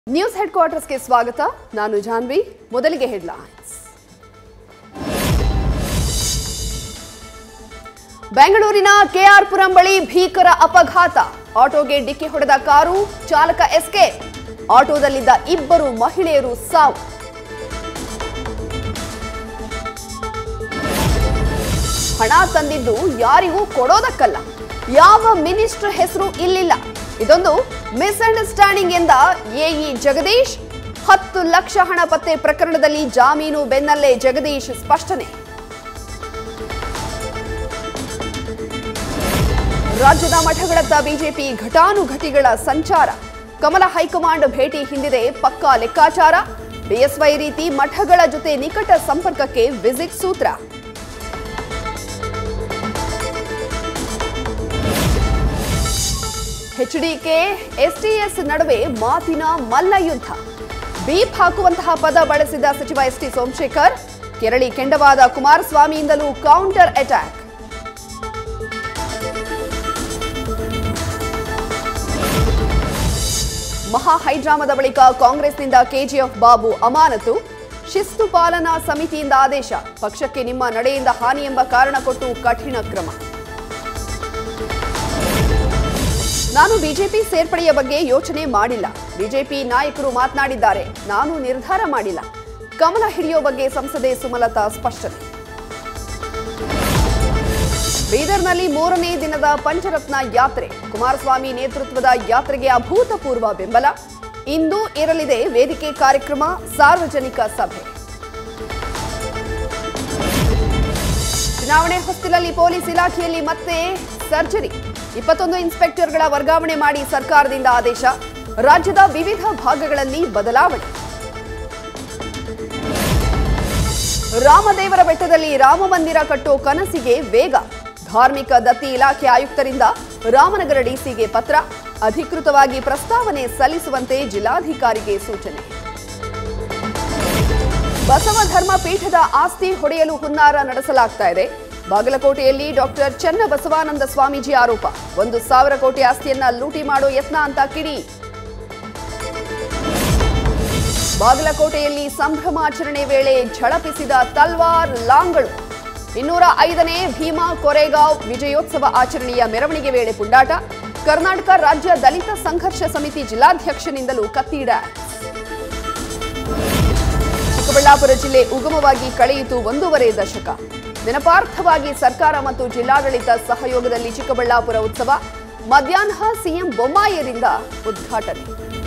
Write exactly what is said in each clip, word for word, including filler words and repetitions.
News head ಕ್ವಾರ್ಟರ್ಸ್ಗೆ ಸ್ವಾಗತ. ನಾನು ಜಾನ್ವಿ. ಮೊದಲಿಗೆ ಹೆಡ್ಲೈನ್ಸ್. ಬೆಂಗಳೂರಿನ ಕೆಆರ್ ಪುರಂ ಬಳಿ ಭೀಕರ ಅಪಘಾತ. ಆಟೋಗೆ ಡಿಕ್ಕಿ ಹೊಡೆದ ಕಾರು, ಚಾಲಕ ಎಸ್ಕೇಪ್. ಆಟೋದಲ್ಲಿದ್ದ ಇಬ್ಬರು ಮಹಿಳೆಯರು ಸಾವು. ಹಣ ತಂದಿದ್ದು ಯಾರಿಗೂ ಕೊಡೋದಕ್ಕಲ್ಲ. ಯಾವ ಮಿನಿಸ್ಟರ್ ಹೆಸರು ಇಲ್ಲಿಲ್ಲ. ಇದೊಂದು ಮಿಸ್ಅಂಡರ್ಸ್ಟ್ಯಾಂಡಿಂಗ್ ಎಂದ ಎಇ ಜಗದೀಶ್. ಹತ್ತು ಲಕ್ಷ ಹಣ ಪತ್ತೆ ಪ್ರಕರಣದಲ್ಲಿ ಜಾಮೀನು ಬೆನ್ನಲ್ಲೇ ಜಗದೀಶ್ ಸ್ಪಷ್ಟನೆ. ರಾಜ್ಯದ ಮಠಗಳತ್ತ ಬಿಜೆಪಿ ಘಟಾನುಘಟಿಗಳ ಸಂಚಾರ. ಕಮಲ ಹೈಕಮಾಂಡ್ ಭೇಟಿ ಹಿಂದಿದೆ ಪಕ್ಕಾ ಲೆಕ್ಕಾಚಾರ. ಬಿಎಸ್ವೈ ರೀತಿ ಮಠಗಳ ಜೊತೆ ನಿಕಟ ಸಂಪರ್ಕಕ್ಕೆ ವಿಸಿಟ್ ಸೂತ್ರ. ಎಚ್ಡಿಕೆ ಎಸ್ಟಿಎಸ್ ನಡುವೆ ಮಾತಿನ ಮಲ್ಲಯುದ್ಧ. ಬೀಪ್ ಹಾಕುವಂತಹ ಪದ ಬಳಸಿದ ಸಚಿವ ಎಸ್ಟಿ ಸೋಮಶೇಖರ್. ಕೆರಳಿ ಕೆಂಡವಾದ ಕುಮಾರಸ್ವಾಮಿಯಿಂದಲೂ ಕೌಂಟರ್ ಅಟ್ಯಾಕ್. ಮಹಾ ಹೈಡ್ರಾಮಾದ ಬಳಿಕ ಕಾಂಗ್ರೆಸ್ನಿಂದ ಕೆಜಿಎಫ್ ಬಾಬು ಅಮಾನತು. ಶಿಸ್ತು ಪಾಲನಾ ಸಮಿತಿಯಿಂದ ಆದೇಶ. ಪಕ್ಷಕ್ಕೆ ನಿಮ್ಮ ನಡೆಯಿಂದ ಹಾನಿ ಎಂಬ ಕಾರಣ ಕೊಟ್ಟು ಕಠಿಣ ಕ್ರಮ. ನಾನು ಬಿಜೆಪಿ ಸೇರ್ಪಡೆಯ ಬಗ್ಗೆ ಯೋಚನೆ ಮಾಡಿಲ್ಲ. ಬಿಜೆಪಿ ನಾಯಕರು ಮಾತನಾಡಿದ್ದಾರೆ, ನಾನು ನಿರ್ಧಾರ ಮಾಡಿಲ್ಲ. ಕಮಲ ಹಿಡಿಯೋ ಬಗ್ಗೆ ಸಂಸದೆ ಸುಮಲತಾ ಸ್ಪಷ್ಟನೆ. ಬೀದರ್ನಲ್ಲಿ ಮೂರನೇ ದಿನದ ಪಂಚರತ್ನ ಯಾತ್ರೆ. ಕುಮಾರಸ್ವಾಮಿ ನೇತೃತ್ವದ ಯಾತ್ರೆಗೆ ಅಭೂತಪೂರ್ವ ಬೆಂಬಲ. ಇಂದು ಇರಲಿದೆ ವೇದಿಕೆ ಕಾರ್ಯಕ್ರಮ, ಸಾರ್ವಜನಿಕ ಸಭೆ. ಚುನಾವಣೆ ಹೊಸ್ತಿಲಲ್ಲಿ ಪೊಲೀಸ್ ಇಲಾಖೆಯಲ್ಲಿ ಮತ್ತೆ ಸರ್ಜರಿ. ಇಪ್ಪತ್ತೊಂದು ಇನ್ಸ್ಪೆಕ್ಟರ್ಗಳ ವರ್ಗಾವಣೆ ಮಾಡಿ ಸರ್ಕಾರದಿಂದ ಆದೇಶ. ರಾಜ್ಯದ ವಿವಿಧ ಭಾಗಗಳಲ್ಲಿ ಬದಲಾವಣೆ. ರಾಮದೇವರ ಬೆಟ್ಟದಲ್ಲಿ ರಾಮ ಮಂದಿರ ಕಟ್ಟೋ ಕನಸಿಗೆ ವೇಗ. ಧಾರ್ಮಿಕ ದತ್ತಿ ಇಲಾಖೆ ಆಯುಕ್ತರಿಂದ ರಾಮನಗರ ಡಿಸಿಗೆ ಪತ್ರ. ಅಧಿಕೃತವಾಗಿ ಪ್ರಸ್ತಾವನೆ ಸಲ್ಲಿಸುವಂತೆ ಜಿಲ್ಲಾಧಿಕಾರಿಗೆ ಸೂಚನೆ. ಬಸವ ಧರ್ಮ ಪೀಠದ ಆಸ್ತಿ ಹೊಡೆಯಲು ಹುನ್ನಾರ ನಡೆಸಲಾಗ್ತಾ ಇದೆ. ಬಾಗಲಕೋಟೆಯಲ್ಲಿ ಡಾಕ್ಟರ್ ಚನ್ನಬಸವಾನಂದ ಸ್ವಾಮೀಜಿ ಆರೋಪ. ಒಂದು ಸಾವಿರ ಕೋಟಿ ಆಸ್ತಿಯನ್ನ ಲೂಟಿ ಮಾಡೋ ಯತ್ನ ಅಂತ ಕಿಡಿ. ಬಾಗಲಕೋಟೆಯಲ್ಲಿ ಸಂಭ್ರಮಾಚರಣೆ ವೇಳೆ ಝಳಪಿಸಿದ ತಲ್ವಾರ್ ಲಾಂಗಳು. ಇನ್ನೂರ ಐದನೇ ಭೀಮಾ ಕೊರೆಗಾಂವ್ ವಿಜಯೋತ್ಸವ ಆಚರಣೆಯ ಮೆರವಣಿಗೆ ವೇಳೆ ಪುಂಡಾಟ. ಕರ್ನಾಟಕ ರಾಜ್ಯ ದಲಿತ ಸಂಘರ್ಷ ಸಮಿತಿ ಜಿಲ್ಲಾಧ್ಯಕ್ಷನಿಂದಲೂ ಕತ್ತಿ ಡ್ಯಾನ್ಸ್. ಚಿಕ್ಕಬಳ್ಳಾಪುರ ಜಿಲ್ಲೆ ಉಗಮವಾಗಿ ಕಳೆಯಿತು ಒಂದೂವರೆ ದಶಕ. ನೆನಪಾರ್ಥವಾಗಿ ಸರ್ಕಾರ ಮತ್ತು ಜಿಲ್ಲಾಡಳಿತ ಸಹಯೋಗದಲ್ಲಿ ಚಿಕ್ಕಬಳ್ಳಾಪುರ ಉತ್ಸವ. ಮಧ್ಯಾಹ್ನ ಸಿಎಂ ಬೊಮ್ಮಾಯಿರಿಂದ ಉದ್ಘಾಟನೆ.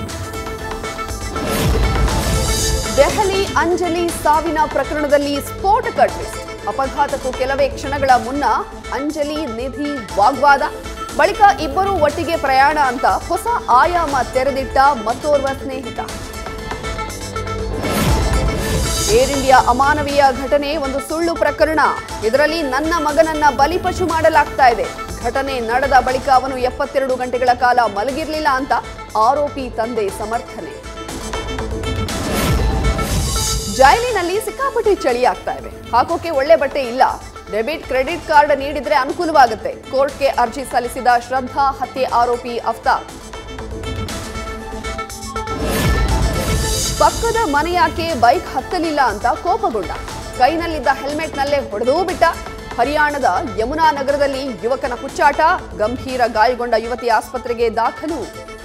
ದೆಹಲಿ ಅಂಜಲಿ ಸಾವಿನ ಪ್ರಕರಣದಲ್ಲಿ ಸ್ಫೋಟಕ ಟ್ವಿಸ್ಟ್. ಅಪಘಾತಕ್ಕೂ ಕೆಲವೇ ಕ್ಷಣಗಳ ಮುನ್ನ ಅಂಜಲಿ ನಿಧಿ ವಾಗ್ವಾದ. ಬಳಿಕ ಇಬ್ಬರೂ ಒಟ್ಟಿಗೆ ಪ್ರಯಾಣ ಅಂತ ಹೊಸ ಆಯಾಮ ತೆರೆದಿಟ್ಟ ಮತ್ತೋರ್ವ ಸ್ನೇಹಿತ. ಏರ್ ಇಂಡಿಯಾ ಅಮಾನವೀಯ ಘಟನೆ ಒಂದು ಸುಳ್ಳು ಪ್ರಕರಣ. ಇದರಲ್ಲಿ ನನ್ನ ಮಗನನ್ನ ಬಲಿಪಶು ಮಾಡಲಾಗ್ತಾ ಇದೆ. ಘಟನೆ ನಡೆದ ಬಳಿಕ ಅವನು ಎಪ್ಪತ್ತೆರಡು ಗಂಟೆಗಳ ಕಾಲ ಮಲಗಿರಲಿಲ್ಲ ಅಂತ ಆರೋಪಿ ತಂದೆ ಸಮರ್ಥನೆ. ಜೈಲಿನಲ್ಲಿ ಸಿಕ್ಕಾಪಟ್ಟೆ ಚಳಿ ಆಗ್ತಾ ಇದೆ. ಹಾಕೋಕೆ ಒಳ್ಳೆ ಬಟ್ಟೆ ಇಲ್ಲ. ಡೆಬಿಟ್ ಕ್ರೆಡಿಟ್ ಕಾರ್ಡ್ ನೀಡಿದ್ರೆ ಅನುಕೂಲವಾಗುತ್ತೆ. ಕೋರ್ಟ್ಗೆ ಅರ್ಜಿ ಸಲ್ಲಿಸಿದ ಶ್ರದ್ಧಾ ಹತ್ಯೆ ಆರೋಪಿ ಅಫ್ತಾಬ್. ಪಕ್ಕದ ಮನೆಯಾಕೆ ಬೈಕ್ ಹತ್ತಲಿಲ್ಲ ಅಂತ ಕೋಪಗೊಂಡ. ಕೈನಲ್ಲಿದ್ದ ಹೆಲ್ಮೆಟ್ನಲ್ಲೇ ಹೊಡೆದೂ ಬಿಟ್ಟ. ಹರಿಯಾಣದ ಯಮುನಾ ನಗರದಲ್ಲಿ ಯುವಕನ ಹುಚ್ಚಾಟ. ಗಂಭೀರ ಗಾಯಗೊಂಡ ಯುವತಿ ಆಸ್ಪತ್ರೆಗೆ ದಾಖಲು.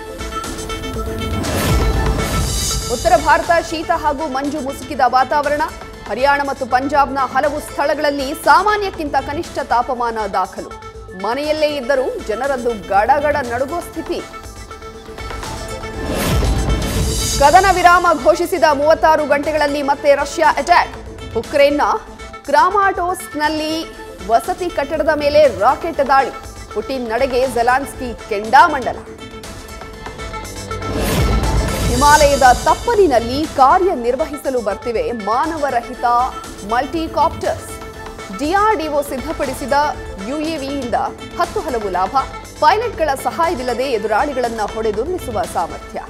ಉತ್ತರ ಭಾರತ ಶೀತ ಹಾಗೂ ಮಂಜು ಮುಸುಕಿದ ವಾತಾವರಣ. ಹರಿಯಾಣ ಮತ್ತು ಪಂಜಾಬ್ನ ಹಲವು ಸ್ಥಳಗಳಲ್ಲಿ ಸಾಮಾನ್ಯಕ್ಕಿಂತ ಕನಿಷ್ಠ ತಾಪಮಾನ ದಾಖಲು. ಮನೆಯಲ್ಲೇ ಇದ್ದರೂ ಜನರದ್ದು ಗಡಗಡ ನಡುಗೋ ಸ್ಥಿತಿ. ಕದನ ವಿರಾಮ ಘೋಷಿಸಿದ ಮೂವತ್ತಾರು ಗಂಟೆಗಳಲ್ಲಿ ಮತ್ತೆ ರಷ್ಯಾ ಅಟ್ಯಾಕ್. ಉಕ್ರೇನ್ನ ಕ್ರಾಮಾಟೋರ್ಸ್ಕ್ನಲ್ಲಿ ವಸತಿ ಕಟ್ಟಡದ ಮೇಲೆ ರಾಕೆಟ್ ದಾಳಿ. ಪುಟಿನ್ ನಡೆಗೆ ಝೆಲೆನ್ಸ್ಕಿ ಕೆಂಡಾಮಂಡಲ. ಹಿಮಾಲಯದ ತಪ್ಪಲಿನಲ್ಲಿ ಕಾರ್ಯನಿರ್ವಹಿಸಲು ಬರ್ತಿವೆ ಮಾನವರಹಿತ ಮಲ್ಟಿಕಾಪ್ಟರ್ಸ್. ಡಿಆರ್ಡಿಒ ಸಿದ್ಧಪಡಿಸಿದ ಯುಎವಿಯಿಂದ ಹತ್ತು ಹಲವು ಲಾಭ. ಪೈಲಟ್ಗಳ ಸಹಾಯವಿಲ್ಲದೆ ಎದುರಾಳಿಗಳನ್ನು ಹೊಡೆದುರುಳಿಸುವ ಸಾಮರ್ಥ್ಯ.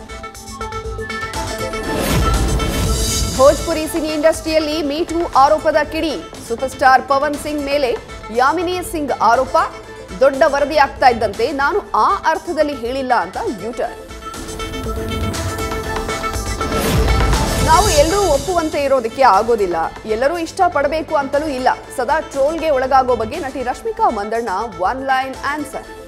ಭೋಜ್ಪುರಿ ಸಿನಿ ಇಂಡಸ್ಟ್ರಿಯಲ್ಲಿ ಮೀಟೂ ಆರೋಪದ ಕಿಡಿ. ಸೂಪರ್ ಸ್ಟಾರ್ ಪವನ್ ಸಿಂಗ್ ಮೇಲೆ ಯಾಮಿನಿ ಸಿಂಗ್ ಆರೋಪ. ದೊಡ್ಡ ವರದಿ ಆಗ್ತಾ ಇದ್ದಂತೆ ನಾನು ಆ ಅರ್ಥದಲ್ಲಿ ಹೇಳಿಲ್ಲ ಅಂತ ಯೂಟರ್ನ್. ನಾವು ಎಲ್ಲರೂ ಒಪ್ಪುವಂತೆ ಇರೋದಕ್ಕೆ ಆಗೋದಿಲ್ಲ, ಎಲ್ಲರೂ ಇಷ್ಟ ಪಡಬೇಕು ಅಂತಲೂ ಇಲ್ಲ. ಸದಾ ಟ್ರೋಲ್ಗೆ ಒಳಗಾಗೋ ಬಗ್ಗೆ ನಟಿ Rashmika Mandanna one line answer.